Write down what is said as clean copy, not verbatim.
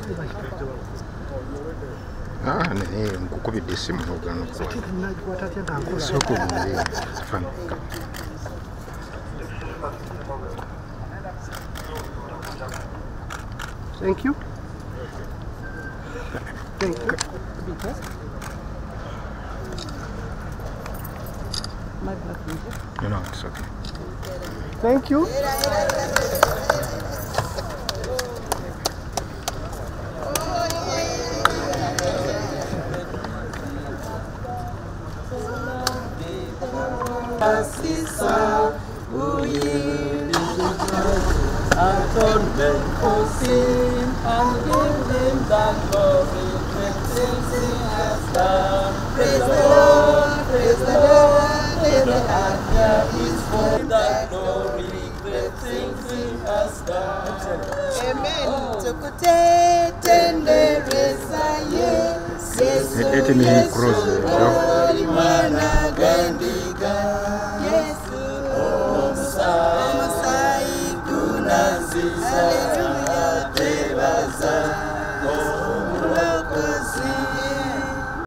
Thank you. Thank you. No, it's okay. Thank you. Atonement for sin and give him that glory when things he has done. Praise the Lord, praise the Lord, let the earth hear his voice. That glory, great things he has done. Amen. Tukutetendereza Yesu, Yesu, Holy Man, Gandiga.